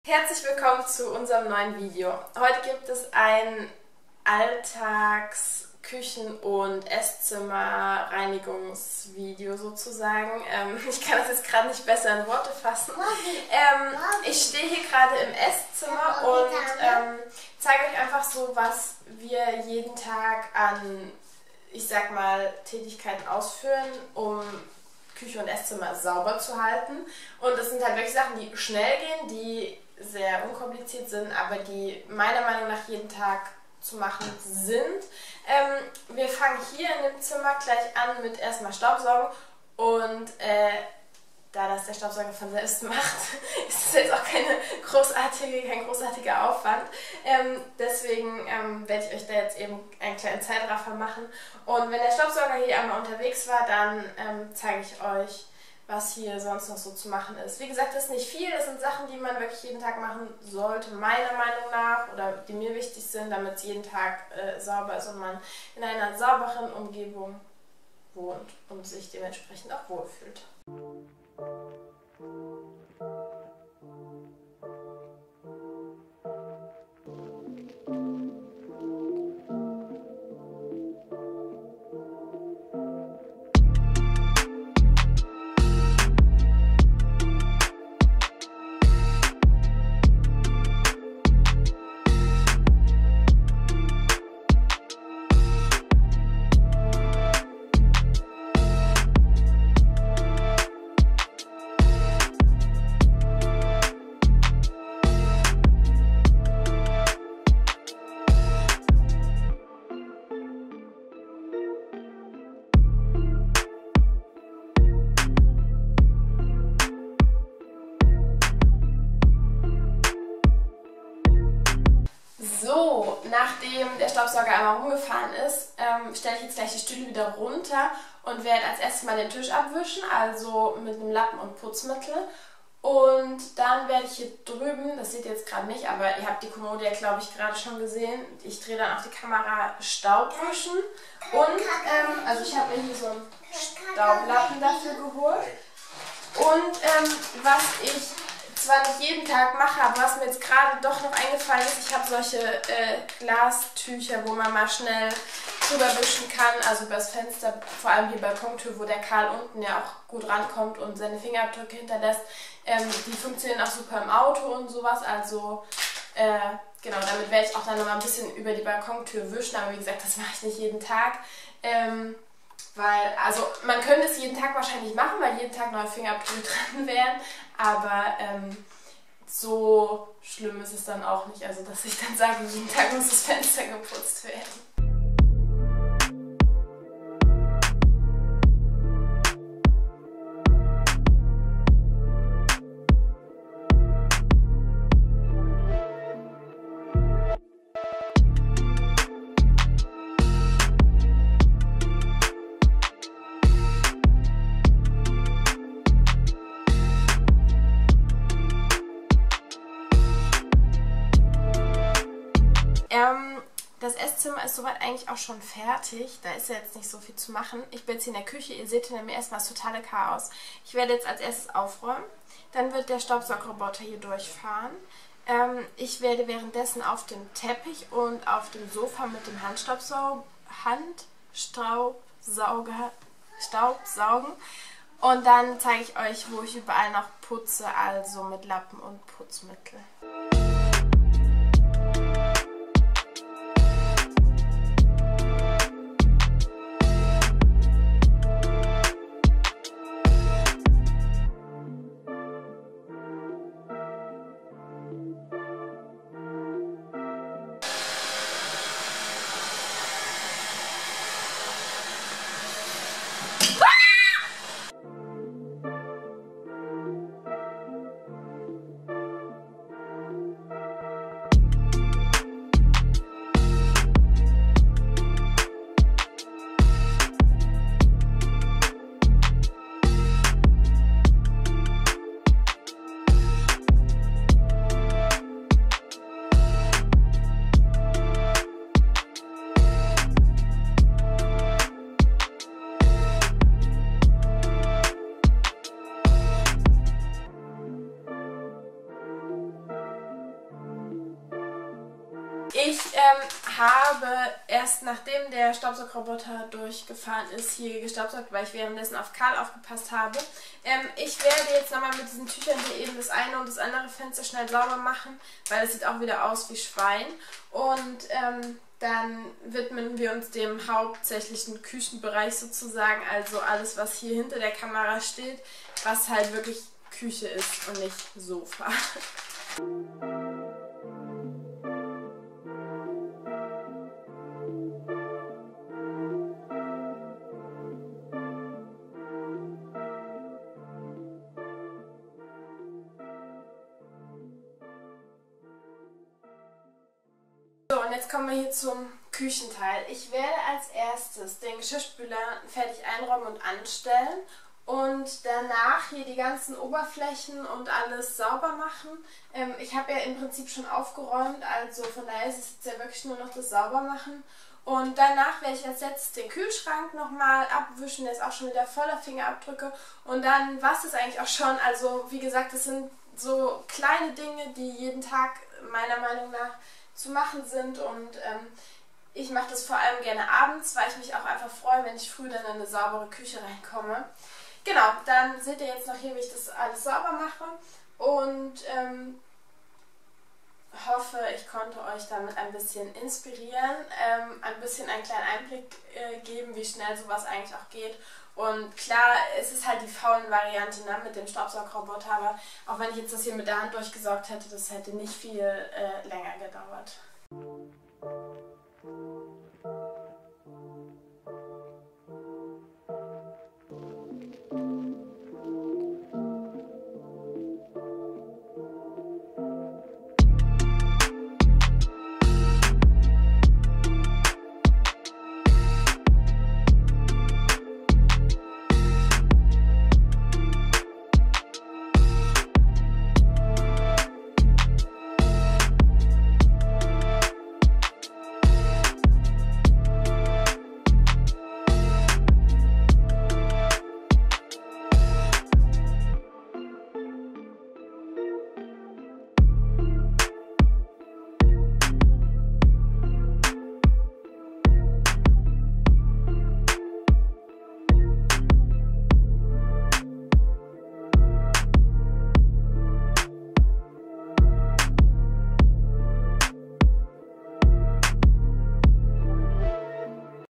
Herzlich willkommen zu unserem neuen Video. Heute gibt es ein Alltags-Küchen- und Esszimmer-Reinigungsvideo sozusagen. Ich kann das jetzt gerade nicht besser in Worte fassen. Ich stehe hier gerade im Esszimmer und zeige euch einfach so, was wir jeden Tag an, ich sag mal, Tätigkeiten ausführen, um Küche und Esszimmer sauber zu halten. Und das sind halt wirklich Sachen, die schnell gehen, die sehr unkompliziert sind, aber die meiner Meinung nach jeden Tag zu machen sind. Wir fangen hier in dem Zimmer gleich an mit erstmal Staubsaugen und da das der Staubsauger von selbst macht, ist das jetzt auch kein großartiger Aufwand. Deswegen werde ich euch da jetzt eben einen kleinen Zeitraffer machen. Und wenn der Staubsauger hier einmal unterwegs war, dann zeige ich euch, was hier sonst noch so zu machen ist. Wie gesagt, das ist nicht viel, das sind Sachen, die man wirklich jeden Tag machen sollte, meiner Meinung nach, oder die mir wichtig sind, damit es jeden Tag sauber ist und man in einer sauberen Umgebung wohnt und sich dementsprechend auch wohlfühlt. So, nachdem der Staubsauger einmal rumgefahren ist, stelle ich jetzt gleich die Stühle wieder runter und werde als erstes mal den Tisch abwischen, also mit einem Lappen und Putzmittel. Und dann werde ich hier drüben, das seht ihr jetzt gerade nicht, aber ihr habt die Kommode ja, glaube ich, gerade schon gesehen. Ich drehe dann auf die Kamera Staub wischen. Und, also ich habe mir hier so einen Staublappen dafür geholt. Und was ich zwar nicht jeden Tag mache, aber was mir jetzt gerade doch noch eingefallen ist, ich habe solche Glastücher, wo man mal schnell drüber wischen kann, also übers Fenster, vor allem die Balkontür, wo der Karl unten ja auch gut rankommt und seine Fingerabdrücke hinterlässt. Die funktionieren auch super im Auto und sowas, also genau, damit werde ich auch dann nochmal ein bisschen über die Balkontür wischen, aber wie gesagt, das mache ich nicht jeden Tag. Weil, also man könnte es jeden Tag wahrscheinlich machen, weil jeden Tag neue Fingerabdrücke dran wären, aber so schlimm ist es dann auch nicht, also dass ich dann sage, jeden Tag muss das Fenster geputzt werden. Das Esszimmer ist soweit eigentlich auch schon fertig. Da ist ja jetzt nicht so viel zu machen. Ich bin jetzt hier in der Küche. Ihr seht hinter mir erstmal das totale Chaos. Ich werde jetzt als erstes aufräumen. Dann wird der Staubsaugerroboter hier durchfahren. Ich werde währenddessen auf dem Teppich und auf dem Sofa mit dem Handstaubsauger staubsaugen. Und dann zeige ich euch, wo ich überall noch putze, also mit Lappen und Putzmittel. Ich habe erst nachdem der Staubsaugerroboter durchgefahren ist, hier gestaubsaugt, weil ich währenddessen auf Karl aufgepasst habe. Ich werde jetzt nochmal mit diesen Tüchern hier eben das eine und das andere Fenster schnell sauber machen, weil es sieht auch wieder aus wie Schwein. Und dann widmen wir uns dem hauptsächlichen Küchenbereich sozusagen, also alles, was hier hinter der Kamera steht, was halt wirklich Küche ist und nicht Sofa. So, und jetzt kommen wir hier zum Küchenteil. Ich werde als erstes den Geschirrspüler fertig einräumen und anstellen und danach hier die ganzen Oberflächen und alles sauber machen. Ich habe ja im Prinzip schon aufgeräumt, also von daher ist es jetzt ja wirklich nur noch das Saubermachen. Und danach werde ich als letztes den Kühlschrank nochmal abwischen, der ist auch schon wieder voller Fingerabdrücke. Und dann war es eigentlich auch schon, also wie gesagt, das sind so kleine Dinge, die jeden Tag meiner Meinung nach zu machen sind und ich mache das vor allem gerne abends, weil ich mich auch einfach freue, wenn ich früh dann in eine saubere Küche reinkomme. Genau, dann seht ihr jetzt noch hier, wie ich das alles sauber mache und hoffe, ich konnte euch damit ein bisschen inspirieren, ein bisschen einen kleinen Einblick geben, wie schnell sowas eigentlich auch geht. Und klar, es ist halt die faulen Variante, ne, mit dem Staubsaugerroboter, aber auch wenn ich jetzt das hier mit der Hand durchgesaugt hätte, das hätte nicht viel länger gedauert.